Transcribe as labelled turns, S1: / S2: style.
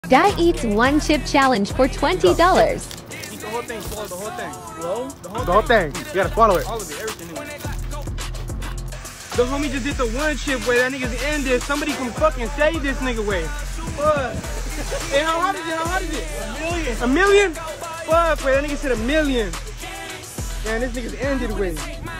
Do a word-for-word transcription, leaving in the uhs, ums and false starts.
S1: Guy eats one chip challenge for twenty dollars.
S2: Eat the whole thing, swallow the whole thing. Swallow? The whole,
S3: the whole thing. thing. You gotta swallow it.
S2: All of it, everything. The homie just did the one chip way. That nigga's in this. Somebody can fucking save this nigga way. Fuck. Hey, how hard is it? How hard is it? A million. A million? Fuck, way. That nigga said a million. Man, this nigga's ended way.